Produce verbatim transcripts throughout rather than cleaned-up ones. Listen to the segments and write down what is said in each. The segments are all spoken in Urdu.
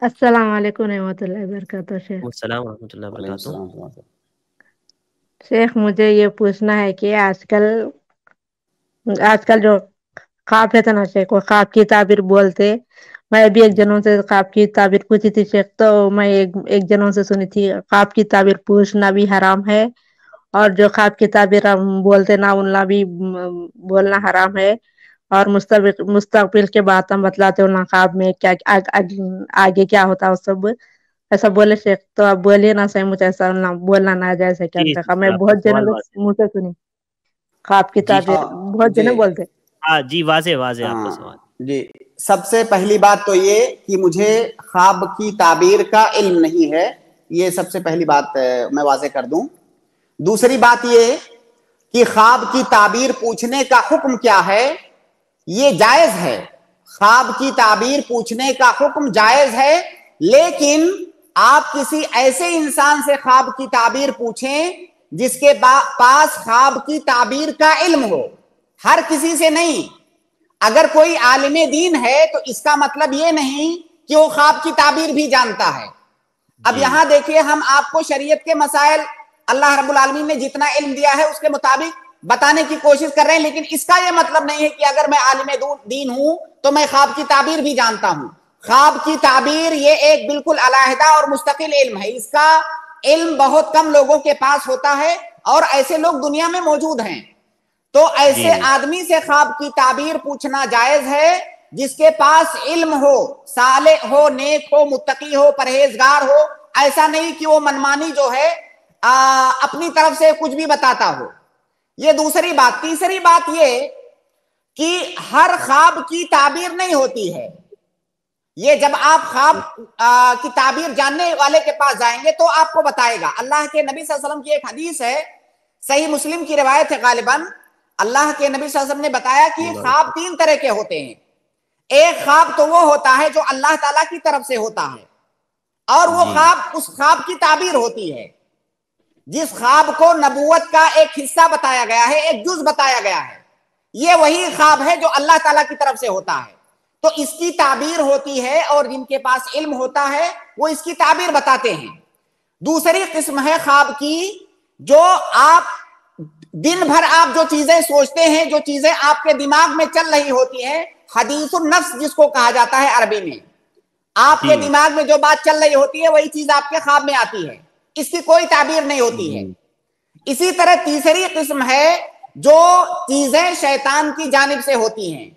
السلام علیکم رحمۃ اللہ وبرکاتہ شیخ۔ السلام ورحمۃ اللہ وعلیکم وبرکاتہ۔ السلام ورحمۃ اللہ۔ شیخ مجھے یہ پوچھنا ہے کہ آج کل آج کل جو خواب ہے نا شیخ، وہ خواب کی تعبیر بولتے، میں بھی ایک جنوں سے خواب کی تعبیر پوچھی تھی شیخ، تو میں ایک ایک جنوں سے سنی تھی خواب کی تعبیر پوچھنا بھی حرام ہے، اور جو خواب کی تعبیر ہم بولتے نا اننا بھی م- بولنا حرام ہے، اور مستقبل مستقبل کے بات ہم بتلاتے ہونا خواب میں کیا آگ, آگ, آگے کیا ہوتا ہے وہ سب ایسا بولے شیخ، تو آپ بولیے نا صحیح، مجھے ایسا نہ بولنا نہ جائے کیا جی شیخ، میں آپ کا بہت جنوں سوال کے واضح منہ سے سنی خواب کی جی جی تعبیر، ہاں بہت جی جنے بولتے۔ ہاں جی واضح واضح آپ کا ہاں سوال۔ جی، سب سے پہلی بات تو یہ کہ مجھے خواب کی تعبیر کا علم نہیں ہے، یہ سب سے پہلی بات میں واضح کر دوں۔ دوسری بات یہ کہ خواب کی تعبیر پوچھنے کا حکم کیا ہے، یہ جائز ہے، خواب کی تعبیر پوچھنے کا حکم جائز ہے، لیکن آپ کسی ایسے انسان سے خواب کی تعبیر پوچھیں جس کے پاس خواب کی تعبیر کا علم ہو، ہر کسی سے نہیں۔ اگر کوئی عالم دین ہے تو اس کا مطلب یہ نہیں کہ وہ خواب کی تعبیر بھی جانتا ہے۔ اب جی یہاں دیکھیے، ہم آپ کو شریعت کے مسائل اللہ رب العالمین نے جتنا علم دیا ہے اس کے مطابق بتانے کی کوشش کر رہے ہیں، لیکن اس کا یہ مطلب نہیں ہے کہ اگر میں عالم دین ہوں تو میں خواب کی تعبیر بھی جانتا ہوں۔ خواب کی تعبیر یہ ایک بالکل علیحدہ اور مستقل علم ہے، اس کا علم بہت کم لوگوں کے پاس ہوتا ہے، اور ایسے لوگ دنیا میں موجود ہیں۔ تو جی ایسے جی آدمی سے خواب کی تعبیر پوچھنا جائز ہے جس کے پاس علم ہو، صالح ہو، نیک ہو، متقی ہو، پرہیزگار ہو، ایسا نہیں کہ وہ منمانی جو ہے آ, اپنی طرف سے کچھ بھی بتاتا ہو۔ یہ دوسری بات۔ تیسری بات یہ کہ ہر خواب کی تعبیر نہیں ہوتی ہے، یہ جب آپ خواب کی تعبیر جاننے والے کے پاس جائیں گے تو آپ کو بتائے گا۔ اللہ کے نبی صلی اللہ علیہ وسلم کی ایک حدیث ہے، صحیح مسلم کی روایت ہے غالباً، اللہ کے نبی صلی اللہ علیہ وسلم نے بتایا کہ خواب تین طرح کے ہوتے ہیں۔ ایک خواب تو وہ ہوتا ہے جو اللہ تعالیٰ کی طرف سے ہوتا ہے، اور وہ جی خواب اس خواب کی تعبیر ہوتی ہے۔ جس خواب کو نبوت کا ایک حصہ بتایا گیا ہے، ایک جز بتایا گیا ہے، یہ وہی خواب ہے جو اللہ تعالیٰ کی طرف سے ہوتا ہے، تو اس کی تعبیر ہوتی ہے، اور جن کے پاس علم ہوتا ہے وہ اس کی تعبیر بتاتے ہیں۔ دوسری قسم ہے خواب کی جو آپ دن بھر آپ جو چیزیں سوچتے ہیں، جو چیزیں آپ کے دماغ میں چل رہی ہوتی ہیں، حدیث النفس جس کو کہا جاتا ہے عربی میں، آپ کے جی دماغ میں جو بات چل رہی ہوتی ہے وہی چیز آپ کے خواب میں آتی ہے، اس کی کوئی تعبیر نہیں ہوتی ہے۔ جی اسی طرح تیسری قسم ہے جو چیزیں شیطان کی جانب سے ہوتی ہیں،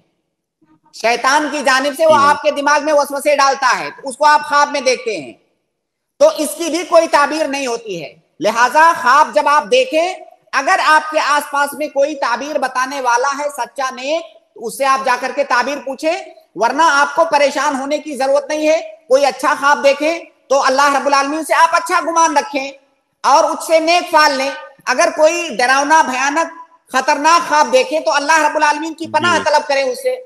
شیطان کی جانب سے وہ جی آپ کے دماغ میں وسوسے ڈالتا ہے، تو اس کو آپ خواب میں دیکھتے ہیں، تو اس کی بھی کوئی تعبیر نہیں ہوتی ہے۔ لہٰذا خواب جب آپ دیکھیں، اگر آپ کے آس پاس میں کوئی تعبیر بتانے والا ہے سچا نیک، تو اس سے آپ جا کر کے تعبیر پوچھیں، ورنہ آپ کو پریشان ہونے کی ضرورت نہیں ہے۔ کوئی اچھا خواب دیکھیں تو اللہ رب العالمین سے آپ اچھا گمان رکھیں اور اس سے نیک فال لیں۔ اگر کوئی ڈراؤنا، بھیانک، خطرناک خواب دیکھیں تو اللہ رب العالمین کی پناہ جی طلب کریں اس سے،